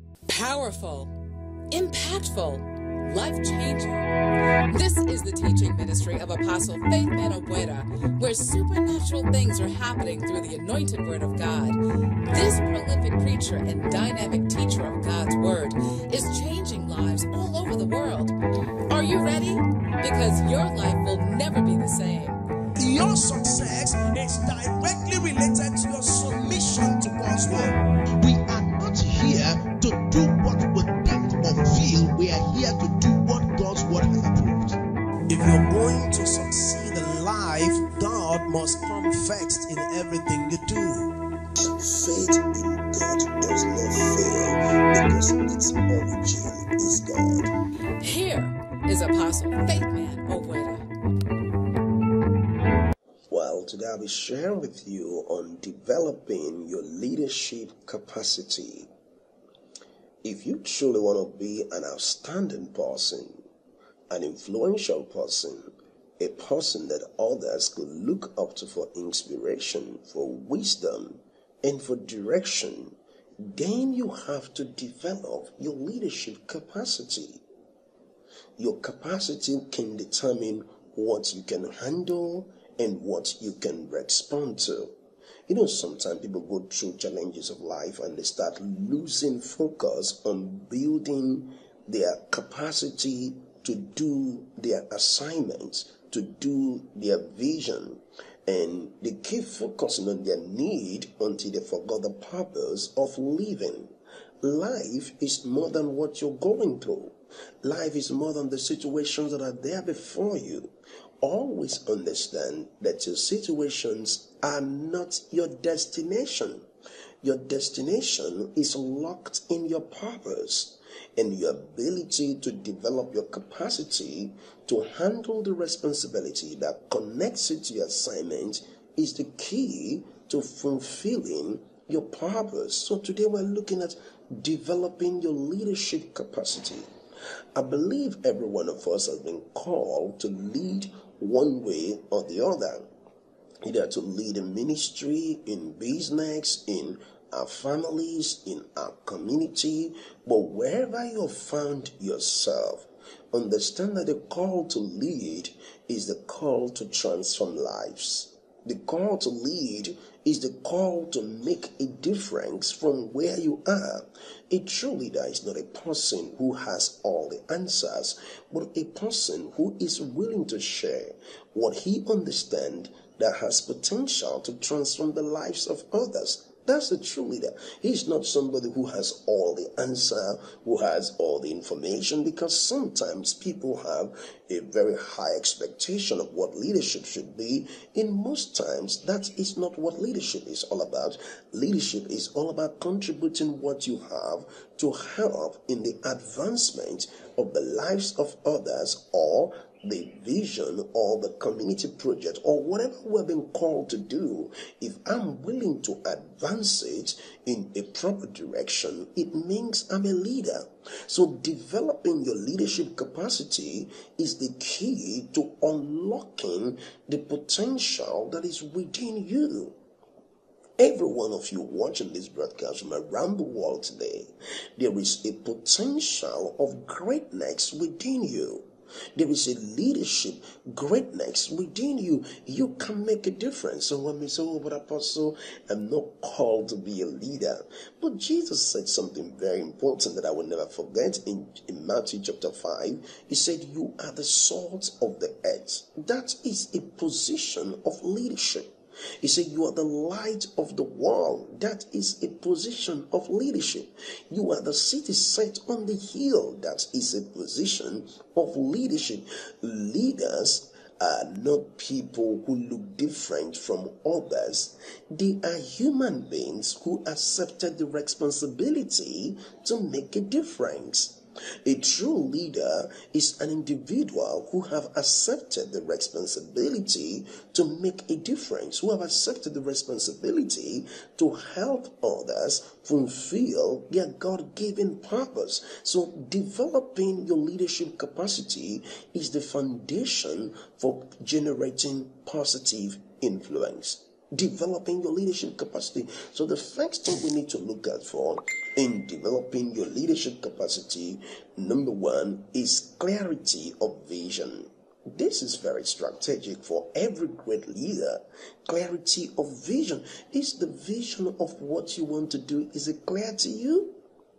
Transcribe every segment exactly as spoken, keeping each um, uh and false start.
Powerful, impactful, life-changing. This is the teaching ministry of Apostle Faithman Ogboada, where supernatural things are happening through the anointed word of God. This prolific preacher and dynamic teacher of God's word is changing lives all over the world. Are you ready? Because your life will never be the same. Your success is directly related to your submission to God's word. We are not here to do what we think or feel. We are here to do what God's word has approved. If you're going to succeed in life, God must come first in everything you do. Faith in God does not fail because its origin is God. Here is Apostle Faithman Ogboada. Well, today I'll be sharing with you on developing your leadership capacity. If you truly want to be an outstanding person, an influential person, a person that others could look up to for inspiration, for wisdom, and for direction, then you have to develop your leadership capacity. Your capacity can determine what you can handle and what you can respond to. You know, sometimes people go through challenges of life and they start losing focus on building their capacity to do their assignments, to do their vision. And they keep focusing on their need until they forgot the purpose of living. Life is more than what you're going through. Life is more than the situations that are there before you. Always understand that your situations are not your destination. Your destination is locked in your purpose, and your ability to develop your capacity to handle the responsibility that connects you to your assignment is the key to fulfilling your purpose. So today we're looking at developing your leadership capacity. I believe every one of us has been called to lead one way or the other, either to lead in ministry, in business, in our families, in our community. But wherever you have found yourself, understand that the call to lead is the call to transform lives. The call to lead is the call to make a difference from where you are. A true leader is not a person who has all the answers, but a person who is willing to share what he understands that has potential to transform the lives of others. That's a true leader. He's not somebody who has all the answer, who has all the information, because sometimes people have a very high expectation of what leadership should be. In most times, that is not what leadership is all about. Leadership is all about contributing what you have to help in the advancement of the lives of others, or the vision or the community project or whatever we're being called to do. If I'm willing to advance it in a proper direction, it means I'm a leader. So developing your leadership capacity is the key to unlocking the potential that is within you. Every one of you watching this broadcast from around the world today, there is a potential of greatness within you. There is a leadership greatness within you. You can make a difference. So when we say, oh, but Apostle, I'm not called to be a leader. But Jesus said something very important that I will never forget in, in Matthew chapter five. He said, you are the salt of the earth. That is a position of leadership. He said, you are the light of the world. That is a position of leadership. You are the city set on the hill. That is a position of leadership. Leaders are not people who look different from others. They are human beings who accepted the responsibility to make a difference. A true leader is an individual who have accepted the responsibility to make a difference, who have accepted the responsibility to help others fulfill their God-given purpose. So developing your leadership capacity is the foundation for generating positive influence. Developing your leadership capacity. So the first thing we need to look at for In developing your leadership capacity, number one is clarity of vision. This is very strategic for every great leader. Clarity of vision. Is the vision of what you want to do, is it clear to you?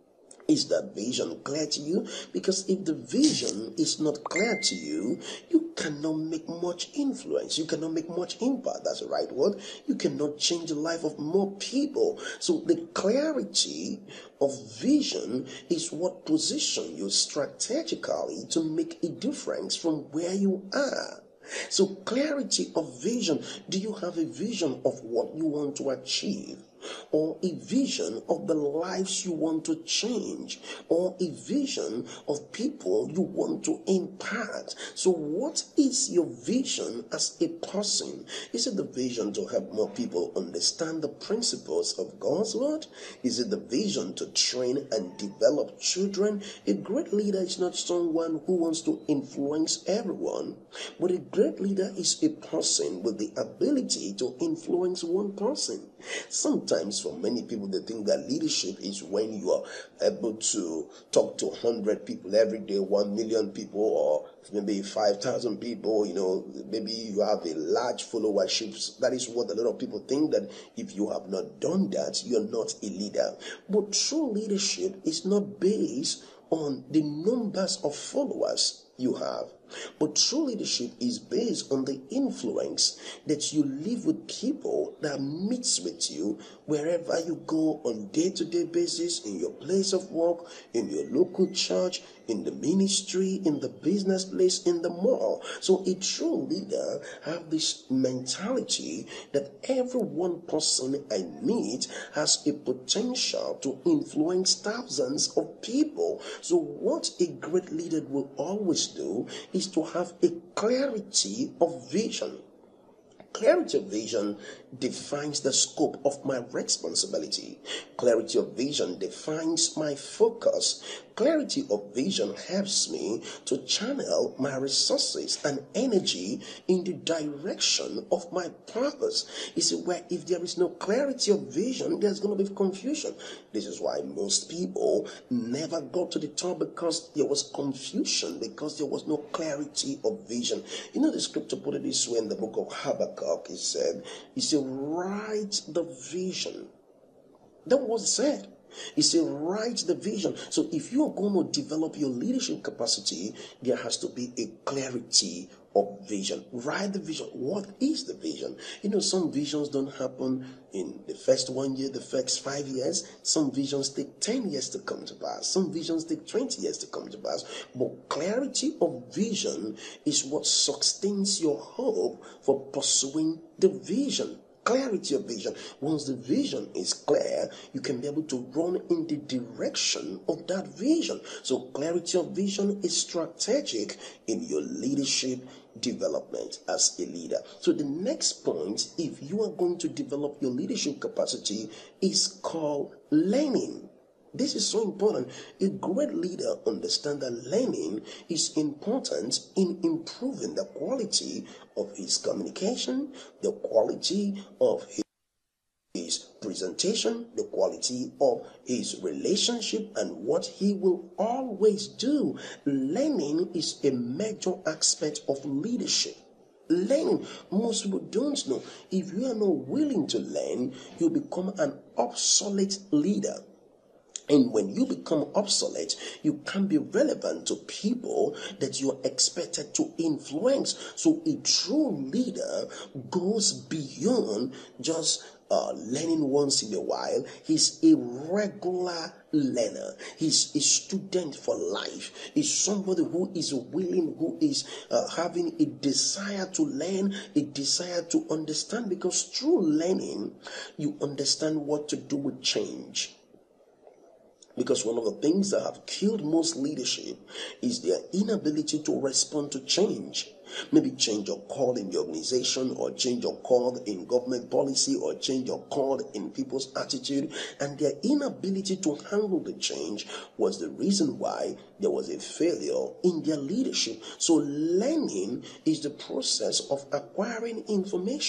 Is that vision clear to you? Because if the vision is not clear to you, you cannot make much influence. You cannot make much impact. That's the right word. You cannot change the life of more people. So the clarity of vision is what positions you strategically to make a difference from where you are. So clarity of vision. Do you have a vision of what you want to achieve? Or a vision of the lives you want to change, or a vision of people you want to impact? So what is your vision as a person? Is it the vision to help more people understand the principles of God's word? Is it the vision to train and develop children? A great leader is not someone who wants to influence everyone, but a great leader is a person with the ability to influence one person. Sometimes for many people, they think that leadership is when you are able to talk to one hundred people every day, one million people, or maybe five thousand people. You know, maybe you have a large followership. That is what a lot of people think, that if you have not done that, you're not a leader. But true leadership is not based on the numbers of followers you have. But true leadership is based on the influence that you live with people that meets with you wherever you go on day-to-day basis, in your place of work, in your local church, in the ministry, in the business place, in the mall. So a true leader have this mentality that every one person I meet has a potential to influence thousands of people. So what a great leader will always do is to have a clarity of vision. Clarity of vision defines the scope of my responsibility. Clarity of vision defines my focus. Clarity of vision helps me to channel my resources and energy in the direction of my purpose. You see, where if there is no clarity of vision, there's going to be confusion. This is why most people never got to the top, because there was confusion, because there was no clarity of vision. You know, the scripture put it this way in the book of Habakkuk. It said, he said, write the vision. That was said. He said, write the vision. So if you are going to develop your leadership capacity, there has to be a clarity of vision. Write the vision. What is the vision? You know, some visions don't happen in the first one year, the first five years. Some visions take ten years to come to pass. Some visions take twenty years to come to pass. But clarity of vision is what sustains your hope for pursuing the vision. Clarity of vision. Once the vision is clear, you can be able to run in the direction of that vision. So clarity of vision is strategic in your leadership development as a leader. So the next point, if you are going to develop your leadership capacity, is called learning. This is so important. A great leader understands that learning is important in improving the quality of his communication, the quality of his his presentation, the quality of his relationship, and what he will always do. Learning is a major aspect of leadership. Learning, most people don't know. If you are not willing to learn, you become an obsolete leader. And when you become obsolete, you can't be relevant to people that you are expected to influence. So a true leader goes beyond just uh, learning once in a while. He's a regular learner. He's a student for life. He's somebody who is willing, who is uh, having a desire to learn, a desire to understand. Because through learning, you understand what to do with change. Because one of the things that have killed most leadership is their inability to respond to change. Maybe change your call in the organization, or change your call in government policy, or change your call in people's attitude. And their inability to handle the change was the reason why there was a failure in their leadership. So learning is the process of acquiring information.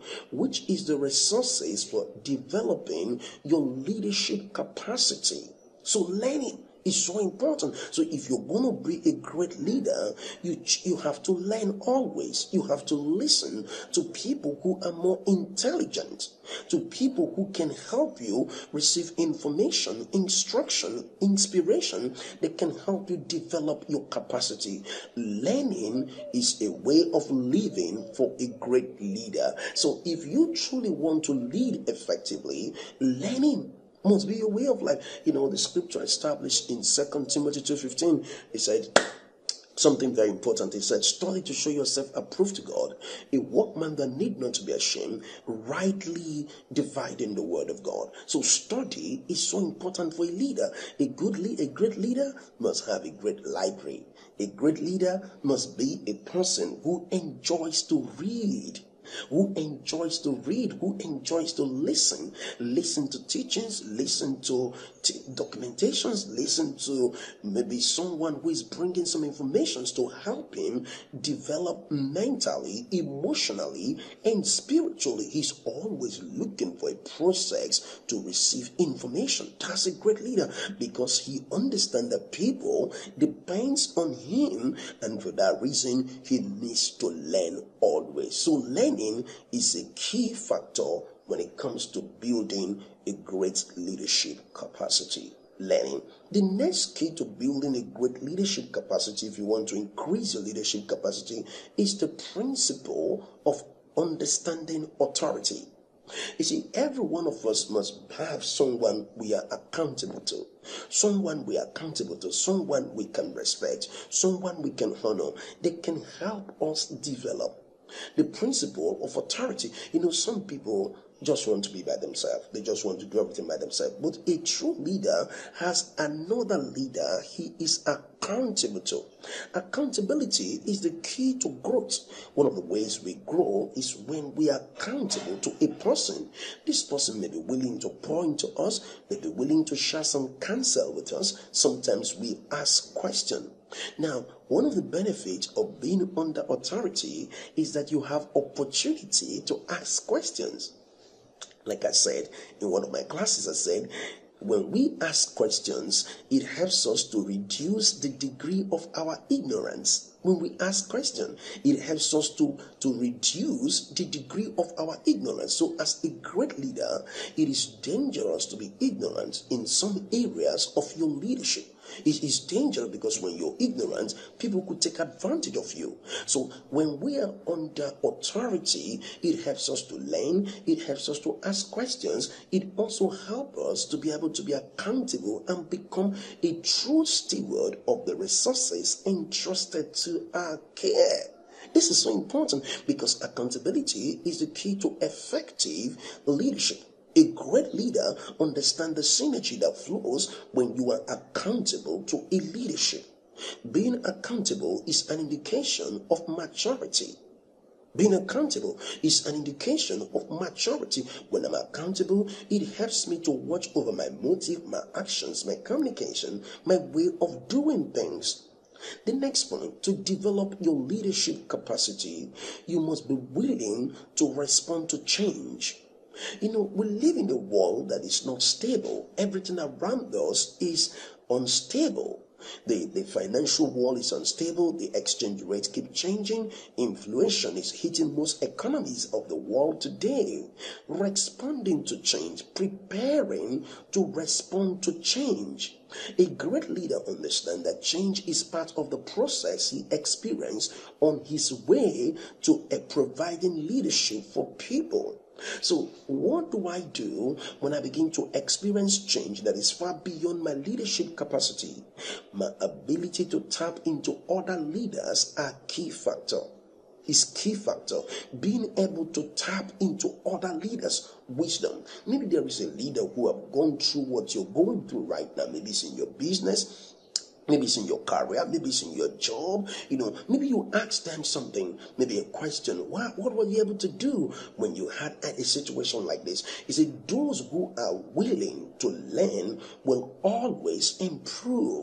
which is the resources for developing your leadership capacity. So learning is so important. So if you're going to be a great leader, you you have to learn always. You have to listen to people who are more intelligent, to people who can help you receive information, instruction, inspiration that can help you develop your capacity. Learning is a way of living for a great leader. So if you truly want to lead effectively, learning must be a way of life. You know, the scripture established in Second Timothy two fifteen, it said something very important. It said, study to show yourself approved to God, a workman that need not to be ashamed, rightly dividing the word of God. So study is so important for a leader. A good lead, a great leader must have a great library. A great leader must be a person who enjoys to read. Who enjoys to read, who enjoys to listen, listen to teachings, listen to t- documentations, listen to maybe someone who is bringing some information to help him develop mentally, emotionally, and spiritually. He's always looking for a process to receive information. That's a great leader, because he understands that people depends on him, and for that reason, he needs to learn always. So learning is a key factor when it comes to building a great leadership capacity. Learning. The next key to building a great leadership capacity, if you want to increase your leadership capacity, is the principle of understanding authority. You see, every one of us must have someone we are accountable to, someone we are accountable to, someone we can respect, someone we can honor. They can help us develop the principle of authority. You know, some people just want to be by themselves. They just want to do everything by themselves. But a true leader has another leader he is accountable to. Accountability is the key to growth. One of the ways we grow is when we are accountable to a person. This person may be willing to pour into us, may be willing to share some counsel with us. Sometimes we ask questions. Now, one of the benefits of being under authority is that you have opportunity to ask questions. Like I said in one of my classes, I said, when we ask questions, it helps us to reduce the degree of our ignorance. When we ask questions, it helps us to, to reduce the degree of our ignorance. So as a great leader, it is dangerous to be ignorant in some areas of your leadership. It is dangerous because when you're ignorant, people could take advantage of you. So when we are under authority, it helps us to learn, it helps us to ask questions, it also helps us to be able to be accountable and become a true steward of the resources entrusted to our care. This is so important because accountability is the key to effective leadership. A great leader understands the synergy that flows when you are accountable to a leadership. Being accountable is an indication of maturity. Being accountable is an indication of maturity. When I'm accountable, it helps me to watch over my motive, my actions, my communication, my way of doing things. The next point, to develop your leadership capacity, you must be willing to respond to change. You know, we live in a world that is not stable. Everything around us is unstable. The, the financial world is unstable. The exchange rates keep changing. Inflation is hitting most economies of the world today. Responding to change, preparing to respond to change. A great leader understands that change is part of the process he experienced on his way to a providing leadership for people. So what do I do when I begin to experience change that is far beyond my leadership capacity? My ability to tap into other leaders are key factor. Is key factor. Being able to tap into other leaders' wisdom. Maybe there is a leader who have gone through what you're going through right now. Maybe it's in your business. Maybe it's in your career, maybe it's in your job, you know, maybe you ask them something, maybe a question, what, what were you able to do when you had a situation like this? He said, those who are willing to learn will always improve.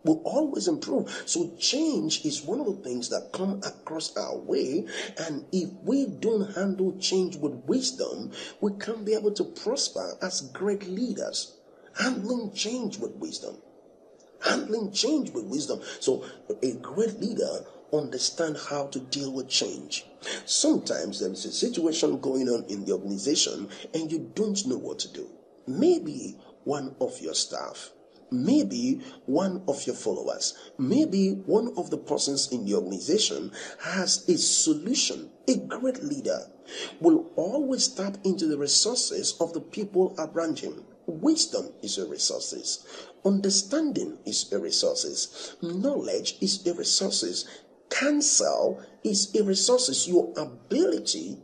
will always improve. So change is one of the things that come across our way, and if we don't handle change with wisdom, we can't be able to prosper as great leaders. Handling change with wisdom. Handling change with wisdom. So a great leader understand how to deal with change. Sometimes there is a situation going on in the organization and you don't know what to do. Maybe one of your staff, maybe one of your followers, maybe one of the persons in the organization has a solution. A great leader will always tap into the resources of the people around him. Wisdom is a resources. Understanding is a resources. Knowledge is a resources. Counsel is a resources. Your ability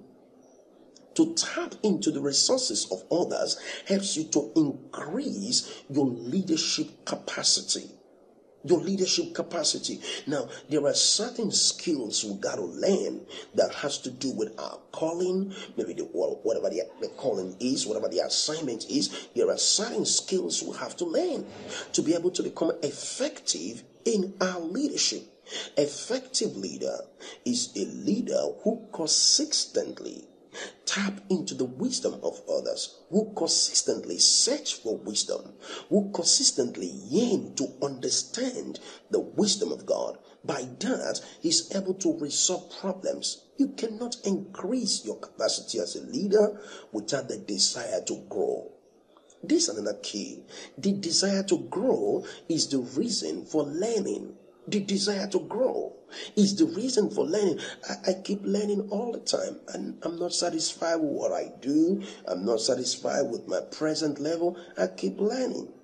to tap into the resources of others helps you to increase your leadership capacity. Your leadership capacity. Now, there are certain skills we got to learn that has to do with our calling, maybe the, whatever the, the calling is, whatever the assignment is. There are certain skills we have to learn to be able to become effective in our leadership. Effective leader is a leader who consistently tap into the wisdom of others, who consistently search for wisdom, who consistently yearn to understand the wisdom of God. By that, he's able to resolve problems. You cannot increase your capacity as a leader without the desire to grow. This is another key. The desire to grow is the reason for learning. The desire to grow is the reason for learning. I, I keep learning all the time, and I'm not satisfied with what I do. I'm not satisfied with my present level. I keep learning.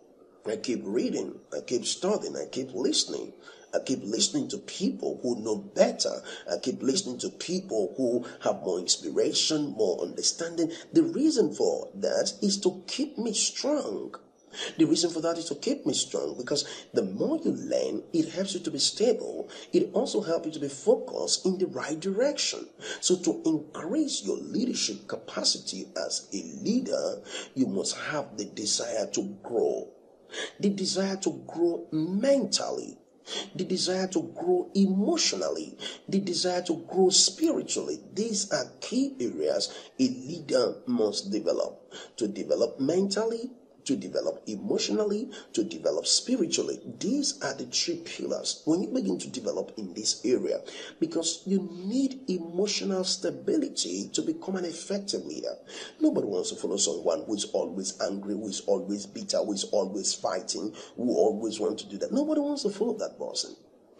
I keep reading. I keep studying. I keep listening. I keep listening to people who know better. I keep listening to people who have more inspiration, more understanding. The reason for that is to keep me strong. The reason for that is to keep me strong, because the more you learn, it helps you to be stable. It also helps you to be focused in the right direction. So to increase your leadership capacity as a leader, you must have the desire to grow. The desire to grow mentally. The desire to grow emotionally, the desire to grow spiritually. These are key areas a leader must develop. To develop mentally, to develop emotionally, to develop spiritually. These are the three pillars when you begin to develop in this area, because you need emotional stability to become an effective leader. Nobody wants to follow someone who is always angry, who is always bitter, who is always fighting, who always wants to do that. Nobody wants to follow that person.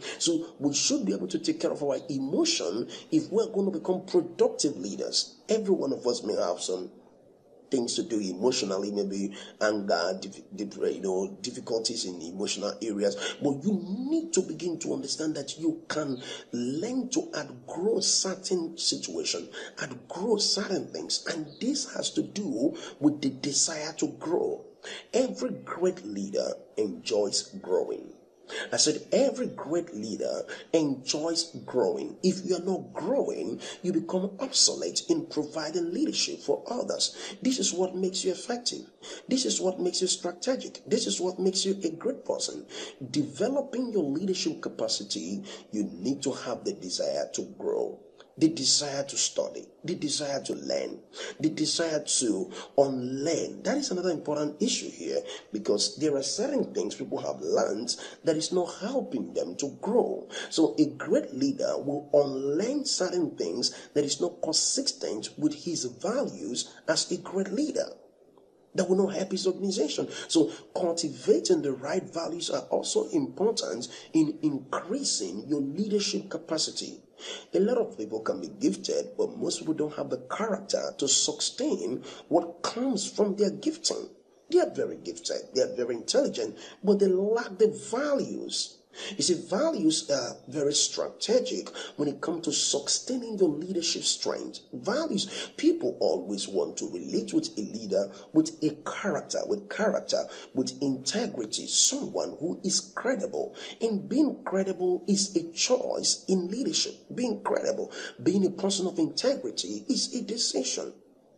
So we should be able to take care of our emotion if we're going to become productive leaders. Every one of us may have some things to do emotionally, maybe anger, you know, difficulties in emotional areas. But you need to begin to understand that you can learn to outgrow certain situations, outgrow certain things. And this has to do with the desire to grow. Every great leader enjoys growing. I said every great leader enjoys growing. If you are not growing, you become obsolete in providing leadership for others. This is what makes you effective. This is what makes you strategic. This is what makes you a great person. Developing your leadership capacity, you need to have the desire to grow. The desire to study, the desire to learn, the desire to unlearn. That is another important issue here, because there are certain things people have learned that is not helping them to grow. So a great leader will unlearn certain things that is not consistent with his values as a great leader. That will not help his organization. So cultivating the right values are also important in increasing your leadership capacity. A lot of people can be gifted, but most people don't have the character to sustain what comes from their gifting. They are very gifted, they are very intelligent, but they lack the values. You see, values are very strategic when it comes to sustaining your leadership strength. Values, people always want to relate with a leader with a character, with character, with integrity, someone who is credible. And being credible is a choice in leadership. Being credible, being a person of integrity is a decision.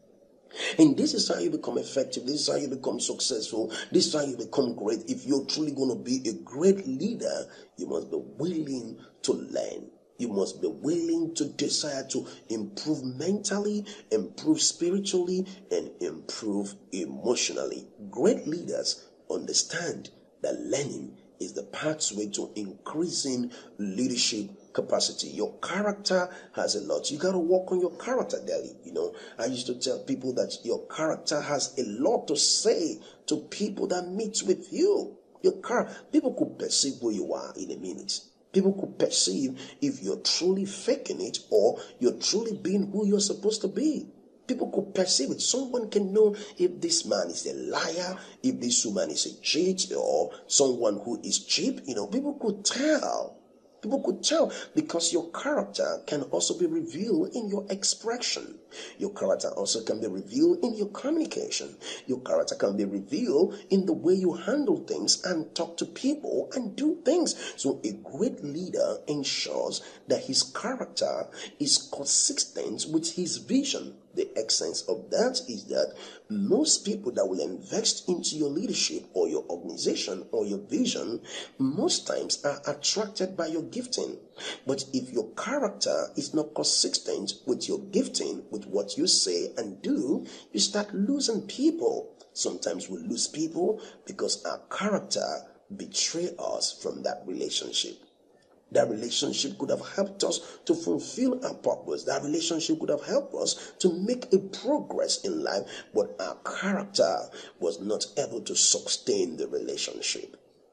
And this is how you become effective. This is how you become successful. This is how you become great. If you're truly going to be a great leader, you must be willing to learn. You must be willing to desire to improve mentally, improve spiritually, and improve emotionally. Great leaders understand that learning is the pathway to increasing leadership capacity. Your character has a lot. You got to work on your character daily. You know, I used to tell people that your character has a lot to say to people that meet with you. Your car, people could perceive who you are in a minute. People could perceive if you're truly faking it or you're truly being who you're supposed to be. People could perceive it. Someone can know if this man is a liar, if this woman is a cheat, or someone who is cheap. You know, people could tell. People could tell because your character can also be revealed in your expression. Your character also can be revealed in your communication. Your character can be revealed in the way you handle things and talk to people and do things. So a great leader ensures that his character is consistent with his vision. The essence of that is that most people that will invest into your leadership or your organization or your vision most times are attracted by your gifting. But if your character is not consistent with your gifting, with what you say and do, you start losing people. Sometimes we lose people because our character betrays us from that relationship. That relationship could have helped us to fulfill our purpose. That relationship could have helped us to make a progress in life, but our character was not able to sustain the relationship.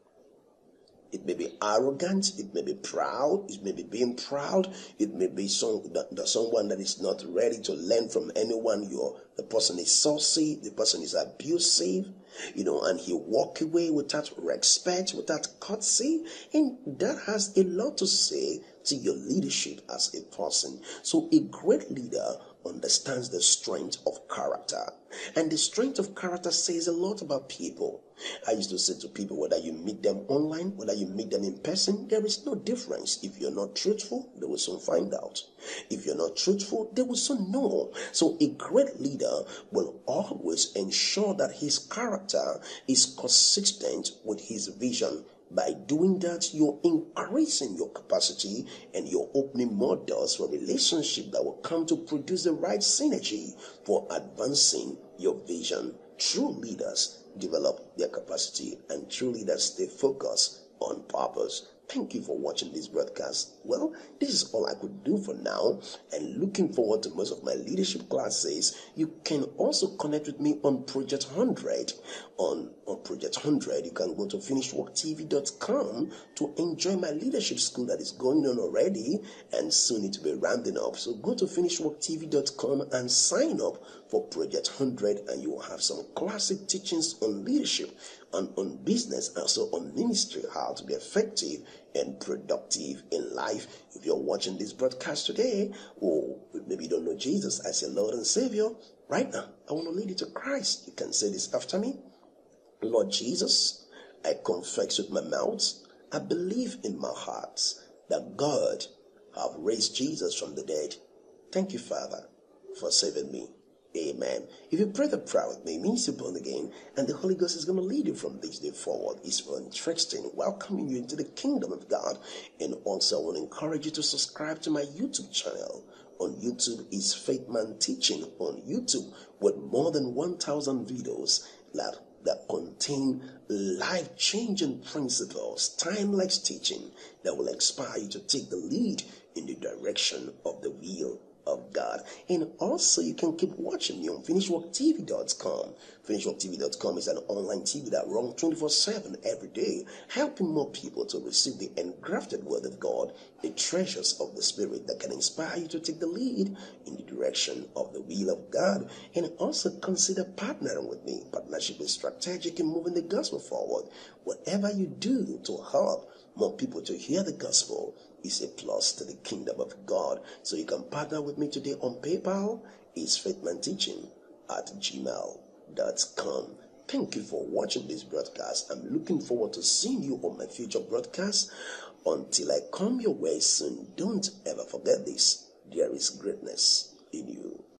It may be arrogant, it may be proud, it may be being proud, it may be some, that, that someone that is not ready to learn from anyone. You're, the person is saucy, the person is abusive, you know, and he walk away without respect, without courtesy, and that has a lot to say to your leadership as a person. So a great leader understands the strength of character, and the strength of character says a lot about people. I used to say to people, whether you meet them online, whether you meet them in person, there is no difference. If you're not truthful, they will soon find out. If you're not truthful, they will soon know. So a great leader will always ensure that his character is consistent with his vision. By doing that, you're increasing your capacity and you're opening more doors for relationship that will come to produce the right synergy for advancing your vision. True leaders develop their capacity, and true leaders stay focused on purpose. Thank you for watching this broadcast. Well, this is all I could do for now, and looking forward to most of my leadership classes. You can also connect with me on Project one hundred. On, on Project one hundred, you can go to finished work t v dot com to enjoy my leadership school that is going on already, and soon it will be rounding up. So go to finished work t v dot com and sign up for Project one hundred, and you will have some classic teachings on leadership, and on business, also on ministry, how to be effective and productive in life. If you're watching this broadcast today, or maybe you don't know Jesus as your Lord and Savior, right now, I want to lead you to Christ. You can say this after me. Lord Jesus, I confess with my mouth, I believe in my heart that God have raised Jesus from the dead. Thank you, Father, for saving me. Amen. If you pray the prayer with me, it means you're born again, and the Holy Ghost is going to lead you from this day forward. It's very interesting, welcoming you into the kingdom of God. And also, I want to encourage you to subscribe to my YouTube channel. On YouTube is Faithman Teaching on YouTube, with more than one thousand videos that, that contain life-changing principles, timeless teaching that will inspire you to take the lead in the direction of the will of God. And also, you can keep watching me on finished work t v dot com. finished work t v dot com is an online T V that runs twenty-four seven every day, helping more people to receive the engrafted word of God, the treasures of the Spirit that can inspire you to take the lead in the direction of the will of God. And also consider partnering with me. Partnership is strategic in moving the gospel forward. Whatever you do to help more people to hear the gospel is a plus to the kingdom of God. So you can partner with me today on PayPal. It's Faithman Teaching at gmail dot com. Thank you for watching this broadcast. I'm looking forward to seeing you on my future broadcasts. Until I come your way soon, don't ever forget this. There is greatness in you.